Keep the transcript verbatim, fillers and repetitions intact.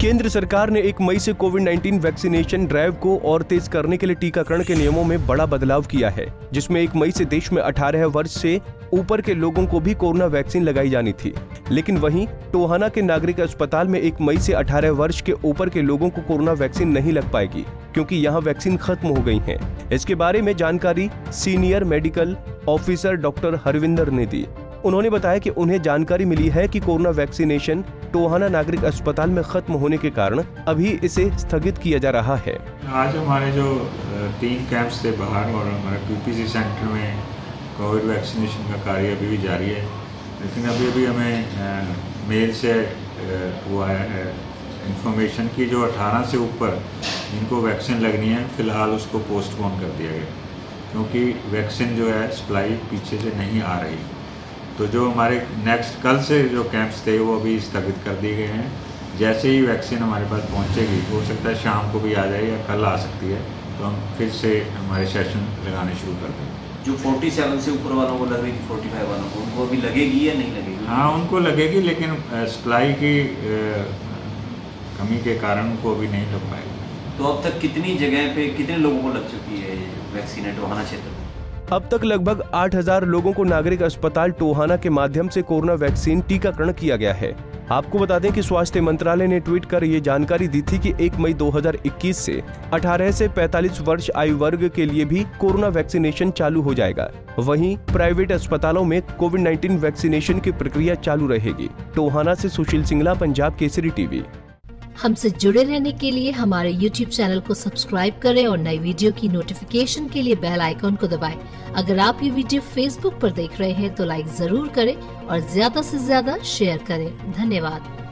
केंद्र सरकार ने एक मई से कोविड नाइन्टीन वैक्सीनेशन ड्राइव को और तेज करने के लिए टीकाकरण के नियमों में बड़ा बदलाव किया है, जिसमें एक मई से देश में अठारह वर्ष से ऊपर के लोगों को भी कोरोना वैक्सीन लगाई जानी थी। लेकिन वहीं टोहाना के नागरिक अस्पताल में एक मई से अठारह वर्ष के ऊपर के लोगों को कोरोना वैक्सीन नहीं लग पाएगी, क्योंकि यहां वैक्सीन खत्म हो गई है। इसके बारे में जानकारी senior medical officer doctor Harvinder ने दी। उन्होंने बताया कि उन्हें जानकारी मिली है कि कोरोना वैक्सीनेशन टोहाना नागरिक अस्पताल में खत्म होने के कारण अभी इसे स्थगित किया जा रहा है। आज हमारे जो तीन कैंप्स थे बाहर और हमारे पीपीसी सेंटर में कोविड वैक्सीनेशन का कार्य अभी भी जारी है, लेकिन अभी अभी हमें मेल से वो आया है इंफॉर्मेशन की जो अठारह से ऊपर इनको वैक्सीन लगनी है, फिलहाल उसको पोस्टपोन कर दिया गया, क्योंकि वैक्सीन जो है सप्लाई पीछे से नहीं आ रही। तो जो हमारे नेक्स्ट कल से जो कैंप्स थे वो अभी स्थगित कर दिए गए हैं। जैसे ही वैक्सीन हमारे पास पहुंचेगी, हो सकता है शाम को भी आ जाए या कल आ सकती है, तो हम फिर से हमारे सेशन लगाने शुरू कर देंगे। जो सैंतालीस से ऊपर वालों को लग रही थी, पैंतालीस वालों को, उनको अभी लगेगी या नहीं लगेगी? हाँ, उनको लगेगी, लेकिन सप्लाई की कमी के कारण उनको अभी नहीं लग पाएगी। तो अब तक कितनी जगह पे कितने लोगों को लग चुकी है वैक्सीन टोहाना क्षेत्र में? अब तक लगभग आठ हज़ार लोगों को नागरिक अस्पताल टोहाना के माध्यम से कोरोना वैक्सीन टीकाकरण किया गया है। आपको बता दें कि स्वास्थ्य मंत्रालय ने ट्वीट कर ये जानकारी दी थी कि एक मई दो हज़ार इक्कीस से अठारह से पैंतालीस वर्ष आयु वर्ग के लिए भी कोरोना वैक्सीनेशन चालू हो जाएगा। वहीं प्राइवेट अस्पतालों में कोविड नाइन्टीन वैक्सीनेशन की प्रक्रिया चालू रहेगी। टोहाना से सुशील सिंगला, पंजाब केसरी टीवी। हमसे जुड़े रहने के लिए हमारे यूट्यूब चैनल को सब्सक्राइब करें और नई वीडियो की नोटिफिकेशन के लिए बेल आइकॉन को दबाएं। अगर आप ये वीडियो फेसबुक पर देख रहे हैं तो लाइक जरूर करें और ज्यादा से ज्यादा शेयर करें। धन्यवाद।